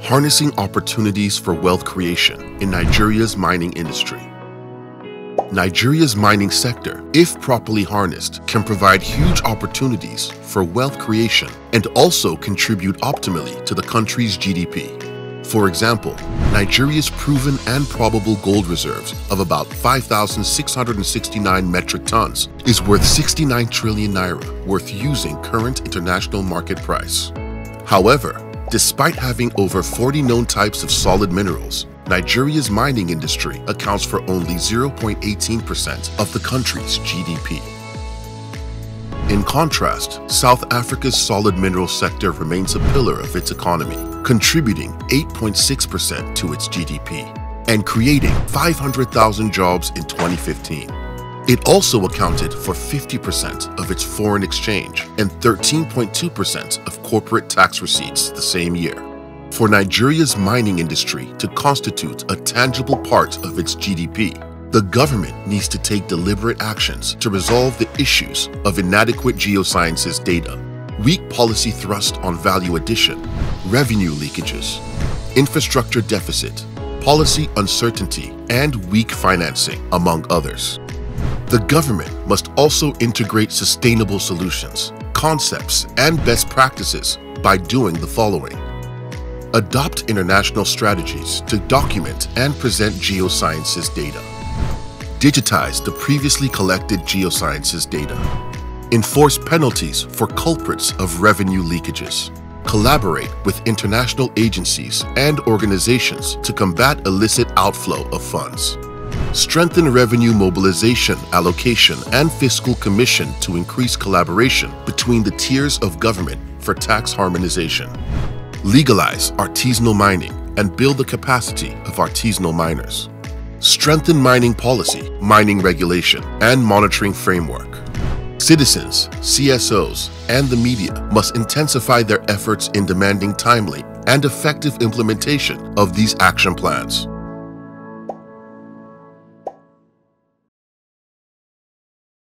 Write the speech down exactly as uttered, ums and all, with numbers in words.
Harnessing opportunities for wealth creation in Nigeria's mining industry. Nigeria's mining sector, if properly harnessed, can provide huge opportunities for wealth creation and also contribute optimally to the country's G D P. For example, Nigeria's proven and probable gold reserves of about five thousand six hundred sixty-nine metric tons is worth sixty-nine trillion naira, worth using current international market price. However, despite having over forty known types of solid minerals, Nigeria's mining industry accounts for only zero point one eight percent of the country's G D P. In contrast, South Africa's solid mineral sector remains a pillar of its economy, contributing eight point six percent to its G D P and creating five hundred thousand jobs in twenty fifteen. It also accounted for fifty percent of its foreign exchange and thirteen point two percent of corporate tax receipts the same year. For Nigeria's mining industry to constitute a tangible part of its G D P, the government needs to take deliberate actions to resolve the issues of inadequate geosciences data, weak policy thrust on value addition, revenue leakages, infrastructure deficit, policy uncertainty, and weak financing, among others. The government must also integrate sustainable solutions, concepts, and best practices by doing the following. Adopt international strategies to document and present geosciences data. Digitize the previously collected geosciences data. Enforce penalties for culprits of revenue leakages. Collaborate with international agencies and organizations to combat illicit outflow of funds. Strengthen revenue mobilization, allocation, and fiscal commission to increase collaboration between the tiers of government for tax harmonization. Legalize artisanal mining and build the capacity of artisanal miners. Strengthen mining policy, mining regulation, and monitoring framework. Citizens, C S Os, and the media must intensify their efforts in demanding timely and effective implementation of these action plans.